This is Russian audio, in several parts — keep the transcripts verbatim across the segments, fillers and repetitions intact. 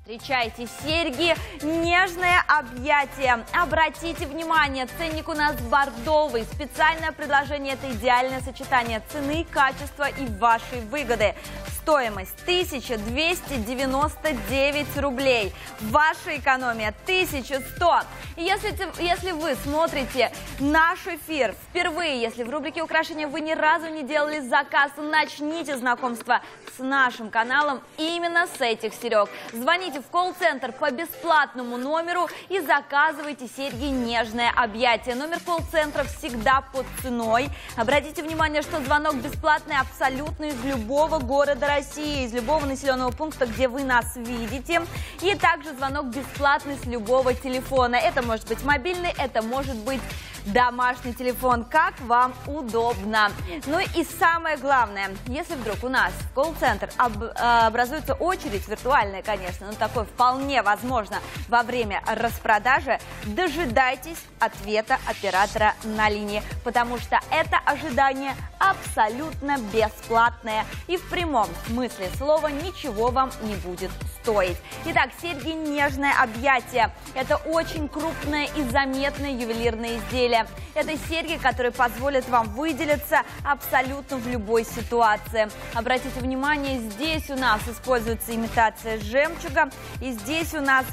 Встречайте серьги «Нежное объятие». Обратите внимание, ценник у нас бордовый. Специальное предложение – это идеальное сочетание цены, качества и вашей выгоды. Стоимость тысяча двести девяносто девять рублей. Ваша экономия тысяча сто. И если, если вы смотрите наш эфир впервые, если в рубрике «Украшения» вы ни разу не делали заказ, начните знакомство с нашим каналом именно с этих серег. Звоните в колл-центр по бесплатному номеру и заказывайте серьги «Нежное объятие». Номер колл-центра всегда под ценой. Обратите внимание, что звонок бесплатный абсолютно из любого города России, из любого населенного пункта, где вы нас видите. И также звонок бесплатный с любого телефона. Это может быть мобильный, это может быть домашний телефон, как вам удобно. Ну и самое главное, если вдруг у нас в колл-центр об, образуется очередь, виртуальная, конечно, но такое вполне возможно во время распродажи, дожидайтесь ответа оператора на линии, потому что это ожидание абсолютно бесплатное и в прямом смысле слова ничего вам не будет стоить. Итак, серьги «Нежное объятие» – это очень крупное и заметное ювелирное изделие. Это серьги, которые позволят вам выделиться абсолютно в любой ситуации. Обратите внимание, здесь у нас используется имитация жемчуга, и здесь у нас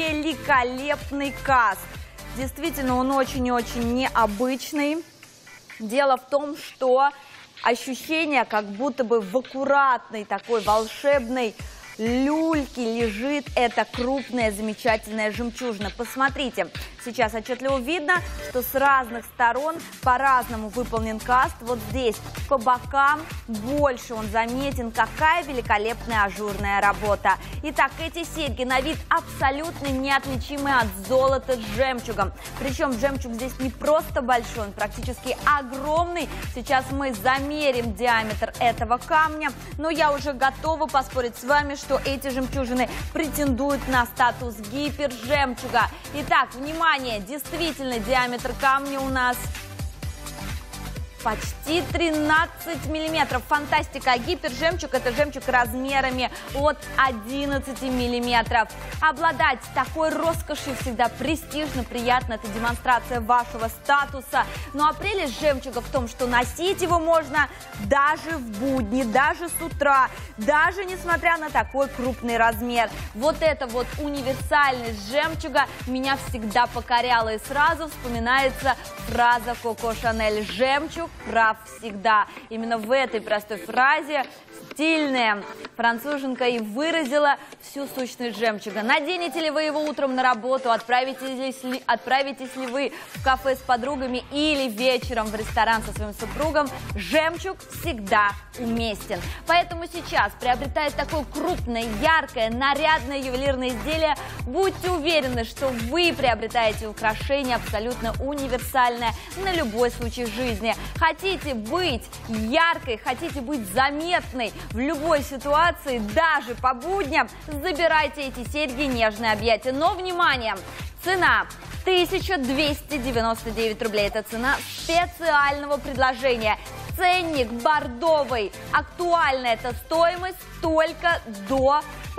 великолепный каст. Действительно, он очень и очень необычный. Дело в том, что ощущение, как будто бы в аккуратной такой волшебной люльке лежит эта крупная замечательная жемчужина. Посмотрите, сейчас отчетливо видно, что с разных сторон по-разному выполнен каст. Вот здесь по бокам больше он заметен. Какая великолепная ажурная работа. Итак, эти серьги на вид абсолютно неотличимы от золота с жемчугом. Причем жемчуг здесь не просто большой, он практически огромный. Сейчас мы замерим диаметр этого камня. Но я уже готова поспорить с вами, что эти жемчужины претендуют на статус гипержемчуга. Итак, внимание, действительно диаметр камня у нас почти тринадцать миллиметров. Фантастика. А гипержемчуг – это жемчуг размерами от одиннадцати миллиметров. Обладать такой роскошью всегда престижно, приятно. Это демонстрация вашего статуса. Ну а прелесть жемчуга в том, что носить его можно даже в будни, даже с утра, даже несмотря на такой крупный размер. Вот эта вот универсальность жемчуга меня всегда покоряла. И сразу вспоминается фраза Коко Шанель: «Жемчуг прав всегда». Именно в этой простой фразе стильная француженка и выразила всю сущность жемчуга. Наденете ли вы его утром на работу, отправитесь ли, отправитесь ли вы в кафе с подругами или вечером в ресторан со своим супругом, жемчуг всегда уместен. Поэтому сейчас, приобретая такое крупное, яркое, нарядное ювелирное изделие, будьте уверены, что вы приобретаете украшение абсолютно универсальное на любой случай жизни. Хотите быть яркой, хотите быть заметной в любой ситуации, даже по будням, забирайте эти серьги «Нежное объятие». Но, внимание, цена тысяча двести девяносто девять рублей. Это цена специального предложения. Ценник бордовый. Актуальна эта стоимость только до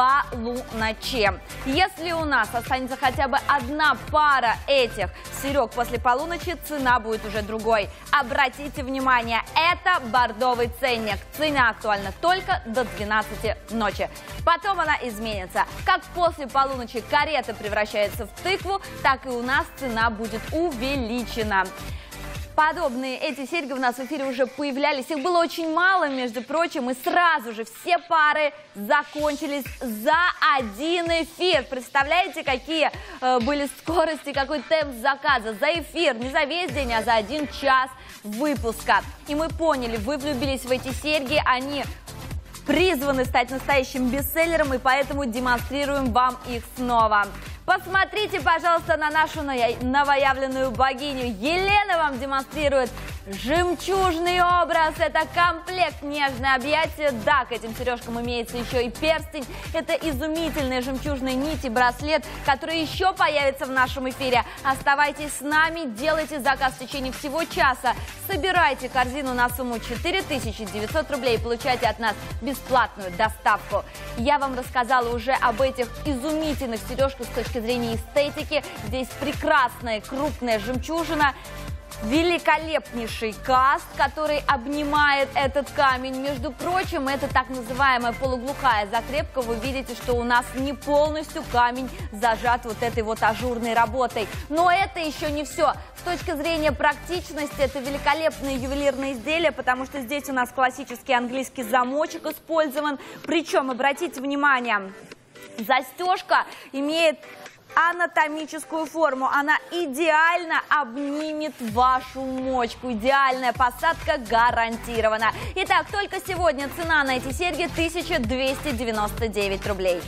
полуночи. Если у нас останется хотя бы одна пара этих серег после полуночи, цена будет уже другой. Обратите внимание, это бордовый ценник. Цена актуальна только до двенадцати ночи. Потом она изменится. Как после полуночи карета превращается в тыкву, так и у нас цена будет увеличена. Подобные эти серьги у нас в эфире уже появлялись. Их было очень мало, между прочим, и сразу же все пары закончились за один эфир. Представляете, какие э, были скорости, какой темп заказа за эфир, не за весь день, а за один час выпуска. И мы поняли, вы влюбились в эти серьги, они призваны стать настоящим бестселлером, и поэтому демонстрируем вам их снова. Посмотрите, пожалуйста, на нашу новоявленную богиню. Елена вам демонстрирует Жемчужный образ – это комплект нежное объятие. Да, к этим сережкам имеется еще и перстень. Это изумительные жемчужные нити, браслет, который еще появится в нашем эфире. Оставайтесь с нами, делайте заказ в течение всего часа. Собирайте корзину на сумму четыре тысячи девятьсот рублей, получайте от нас бесплатную доставку. Я вам рассказала уже об этих изумительных сережках с точки зрения эстетики. Здесь прекрасная крупная жемчужина. Великолепнейший каст, который обнимает этот камень. Между прочим, это так называемая полуглухая закрепка. Вы видите, что у нас не полностью камень зажат вот этой вот ажурной работой. Но это еще не все. С точки зрения практичности, это великолепное ювелирное изделие, потому что здесь у нас классический английский замочек использован. Причем, обратите внимание, застежка имеет анатомическую форму. Она идеально обнимет вашу мочку. Идеальная посадка гарантирована. Итак, только сегодня цена на эти серьги тысяча двести девяносто девять рублей.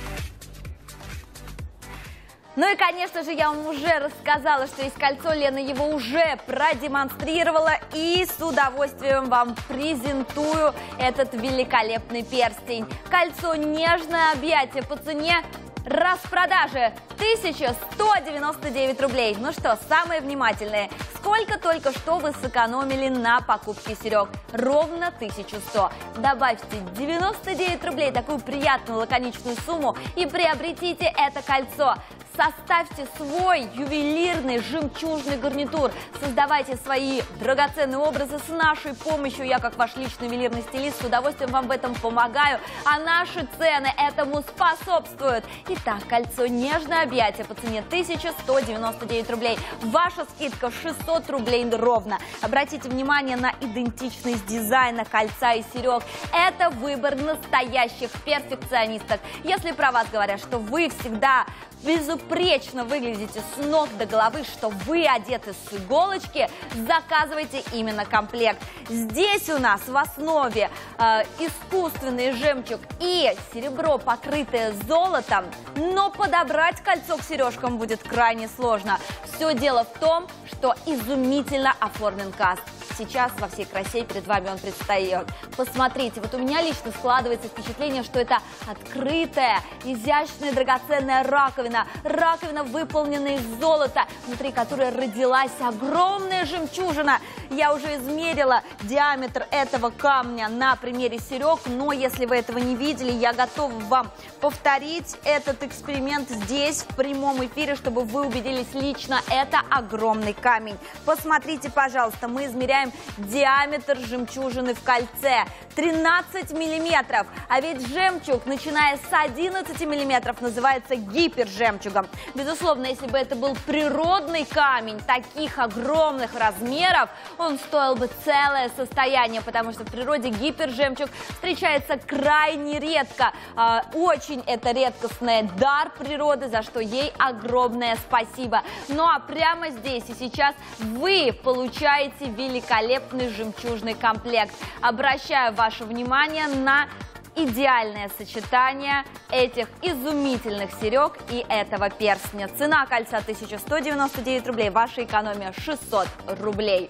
Ну и, конечно же, я вам уже рассказала, что есть кольцо. Лена его уже продемонстрировала. И с удовольствием вам презентую этот великолепный перстень. Кольцо «Нежное объятие» по цене распродажи тысяча сто девяносто девять рублей. Ну что, самые внимательные, сколько только что вы сэкономили на покупке серег? Ровно тысячу сто. Добавьте девяносто девять рублей, такую приятную лаконичную сумму, и приобретите это кольцо. Составьте свой ювелирный жемчужный гарнитур. Создавайте свои драгоценные образы с нашей помощью. Я, как ваш личный ювелирный стилист, с удовольствием вам в этом помогаю. А наши цены этому способствуют. Итак, кольцо «Нежное объятие» по цене тысяча сто девяносто девять рублей. Ваша скидка шестьсот рублей ровно. Обратите внимание на идентичность дизайна кольца и серег. Это выбор настоящих перфекционисток. Если про вас говорят, что вы всегда безупречно выглядите с ног до головы, что вы одеты с иголочки, заказывайте именно комплект. Здесь у нас в основе э, искусственный жемчуг и серебро, покрытое золотом, но подобрать кольцо к сережкам будет крайне сложно. Все дело в том, что изумительно оформлен каст. Сейчас во всей красе перед вами он предстает. Посмотрите, вот у меня лично складывается впечатление, что это открытая, изящная, драгоценная раковина. Раковина, выполненная из золота, внутри которой родилась огромная жемчужина. Я уже измерила диаметр этого камня на примере серег, но если вы этого не видели, я готова вам повторить этот эксперимент здесь, в прямом эфире, чтобы вы убедились лично, это огромный камень. Посмотрите, пожалуйста, мы измеряем диаметр жемчужины в кольце тринадцать миллиметров, а ведь жемчуг, начиная с одиннадцати миллиметров, называется гипержемчугом. Безусловно, если бы это был природный камень таких огромных размеров, он стоил бы целое состояние, потому что в природе гипержемчуг встречается крайне редко. Очень это редкостный дар природы, за что ей огромное спасибо. Ну а прямо здесь и сейчас вы получаете великолепный жемчужный комплект. Обращаю ваше внимание на идеальное сочетание этих изумительных серег и этого перстня. Цена кольца тысяча сто девяносто девять рублей, ваша экономия шестьсот рублей.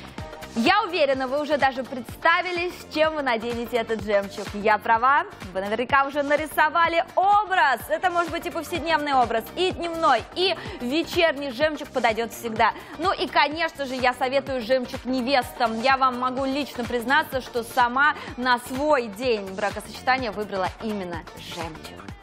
Я уверена, вы уже даже представили, с чем вы наденете этот жемчуг. Я права? Вы наверняка уже нарисовали образ. Это может быть и повседневный образ, и дневной, и вечерний жемчуг подойдет всегда. Ну и, конечно же, я советую жемчуг невестам. Я вам могу лично признаться, что сама на свой день бракосочетания выбрала именно жемчуг.